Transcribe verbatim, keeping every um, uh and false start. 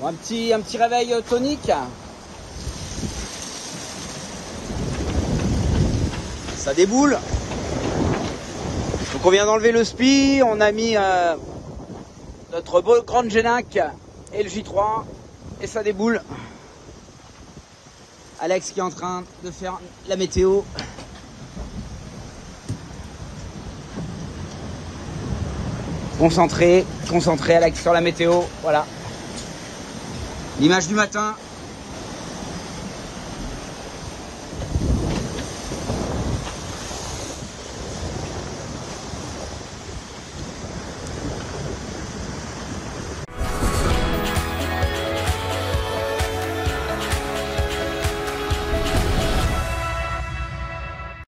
Bon, un petit, un petit réveil tonique. Ça déboule. Donc on vient d'enlever le spi, on a mis euh, notre beau Grand Genac et le J trois et ça déboule. Alex qui est en train de faire la météo. Concentré, concentré Alex sur la météo, voilà. L'image du matin.